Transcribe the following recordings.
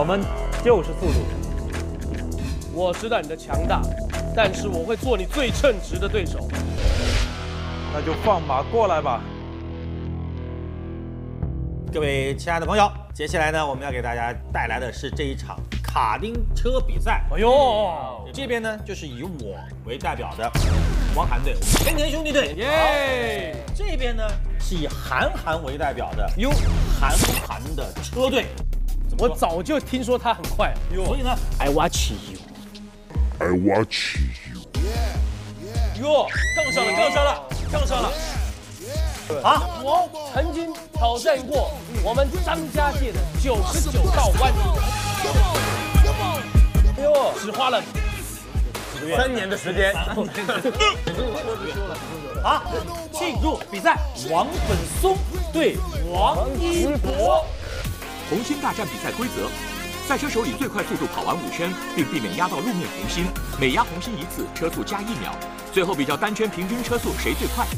们就是速度。 我知道你的强大，但是我会做你最称职的对手。 那就放马过来吧。 各位亲爱的朋友，接下来呢，我们要给大家带来的是这一场卡丁车比赛。 哎呦， 这边呢就是以我为代表的汪涵队，甜甜兄弟队。 耶！ 这边呢是以韩寒为代表的韩寒的车队。 我早就听说他很快， 所以呢 ，I watch you。 I watch you。 哟，杠上了，杠上了，杠上了。 啊！我曾经挑战过我们张家界的99道弯。哎呦，只花了3年的时间。 好，庆祝比赛，王本松对王一博。 红心大战比赛规则：赛车手以最快速度跑完5圈，并避免压到路面红心，每压红心1次，车速加1秒。最后比较单圈平均车速谁最快。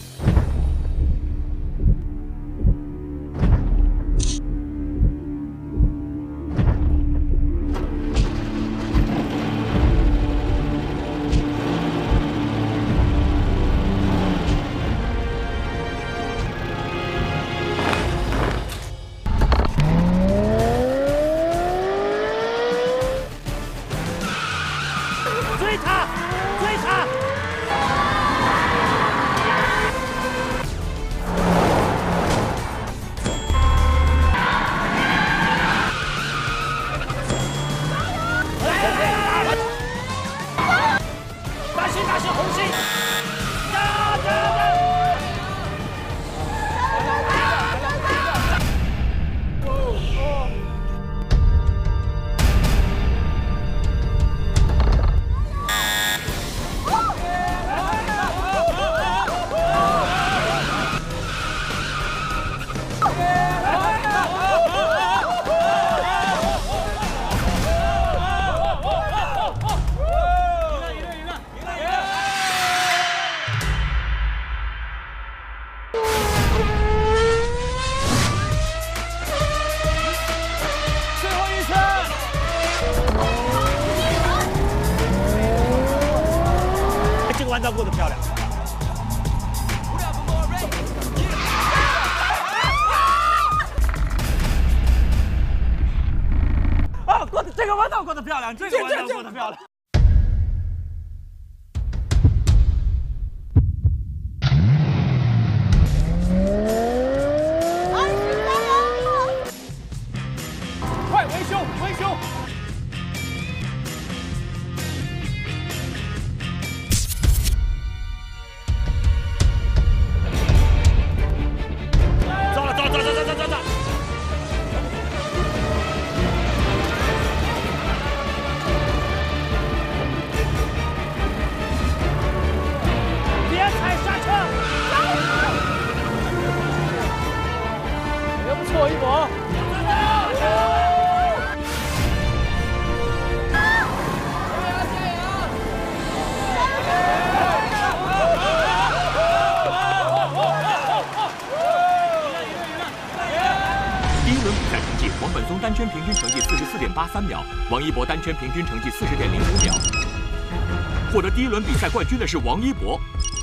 弯道过得漂亮。啊，这个弯道过得漂亮，这个弯道过得漂亮。 快维修，维修！一搏！ 第一轮比赛成绩：王本松单圈平均成绩44.83秒，王一博单圈平均成绩40.05秒。获得第一轮比赛冠军的是王一博。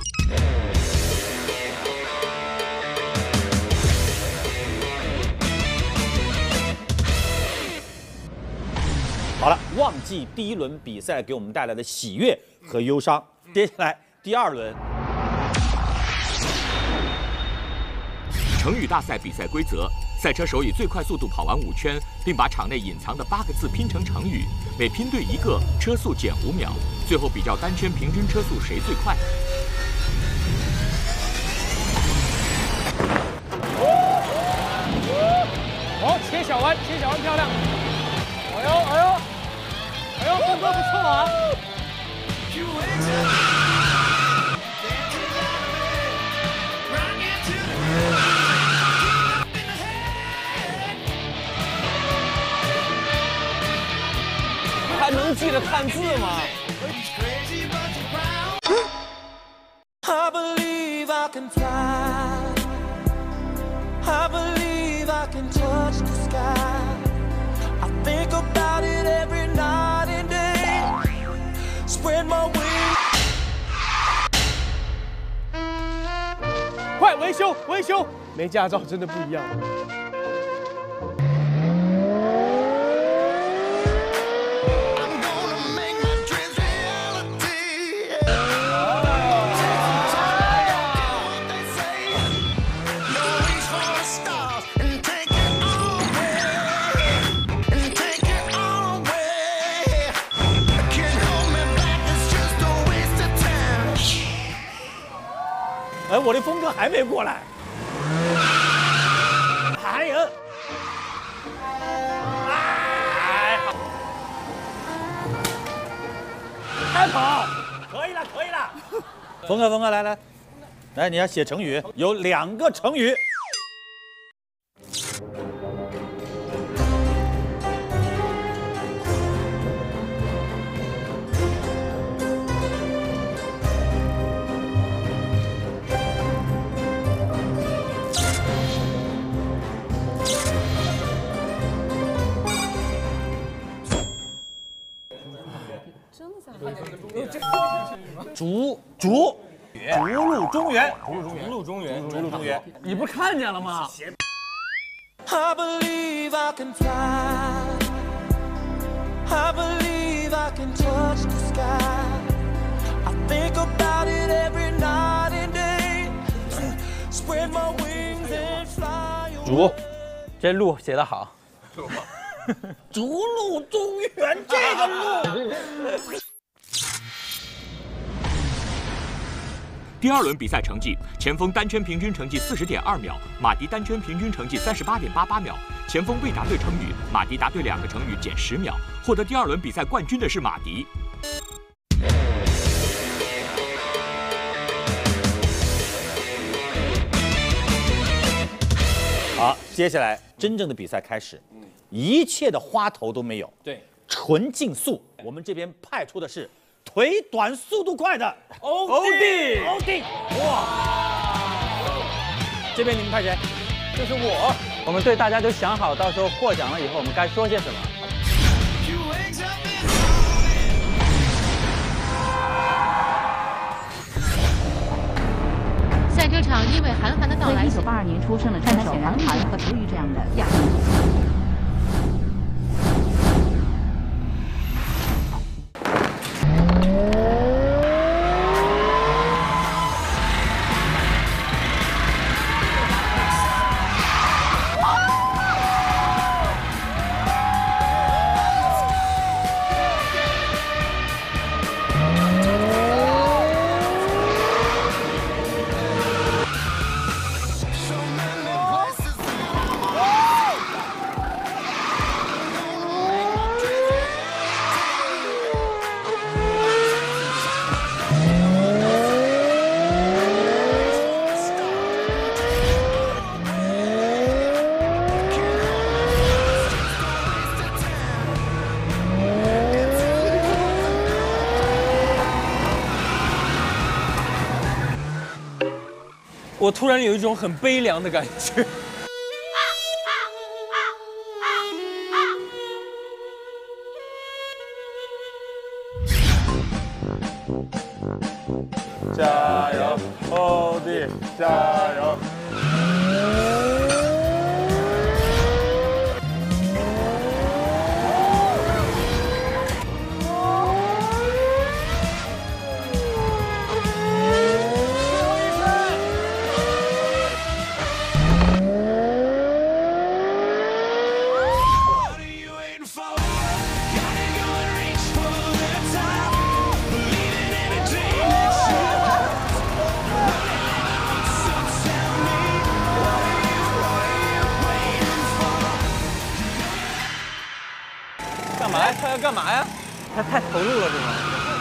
好了，忘记第一轮比赛给我们带来的喜悦和忧伤。接下来第二轮， 成语大赛比赛规则：赛车手以最快速度跑完5圈，并把场内隐藏的8个字拼成成语，每拼对1个，车速减5秒。最后比较单圈平均车速谁最快。 哦，切小弯，切小弯漂亮！哎呦，哎呦！哎呦，动作不错啊！还能记得看字吗？ I believe I can fly. I believe I can touch the sky. I think 快维修维修，没驾照真的不一样。 哎，我的峰哥还没过来，还有，哎，开跑，可以了，可以了。峰哥，来，你要写成语，有2个成语。逐鹿中原， 你不看见了吗？ I believe I can fly. I believe I can touch the sky. I think about it every night and day. Spread my wings and fly away. 竹，这鹿写得好。 逐鹿中原这个鹿。 第2轮比赛成绩，前锋单圈平均成绩40.2秒，马迪单圈平均成绩38.88秒。前锋未答对成语，马迪答对2个成语减10秒。获得第2轮比赛冠军的是马迪。 好，接下来真正的比赛开始，一切的花头都没有， 对， 纯竞速。我们这边派出的是腿短、速度快的欧弟， 哇！这边你们派谁？ 这是我。 我们队大家都想好，到时候获奖了以后我们该说些什么。 赛车场因为韩寒的到来， 在1982年出生的车手韩寒和涂宇这样的亚裔。 我突然有一种很悲凉的感觉。 加油，欧弟，加油！ 干嘛呀？他要干嘛呀？ 他太投入了，这种。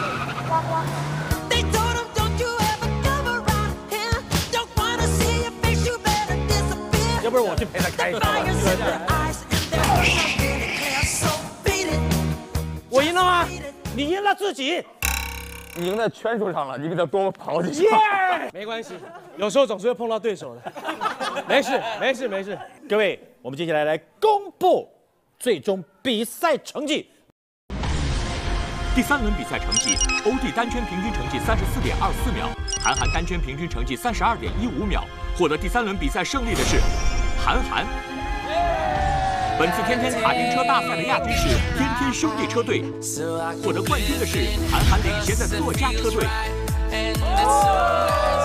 They told him, don't you ever come around here. Don't wanna see your face, you better disappear. 要不然我去陪他开一 The 场。 fire's in their eyes and their hearts are beating clear, so beat it. 我赢了吗？你赢了自己。 你赢在圈数上了，你比他多跑几场。 没关系，有时候总是会碰到对手的。没事，没事，没事。 各位，我们接下来公布最终比赛成绩。 第3轮比赛成绩，欧弟单圈平均成绩34.24秒，韩寒单圈平均成绩32.15秒。获得第3轮比赛胜利的是韩寒。本次天天卡丁车大赛的亚军是天天兄弟车队，获得冠军的是韩寒领衔的作家车队。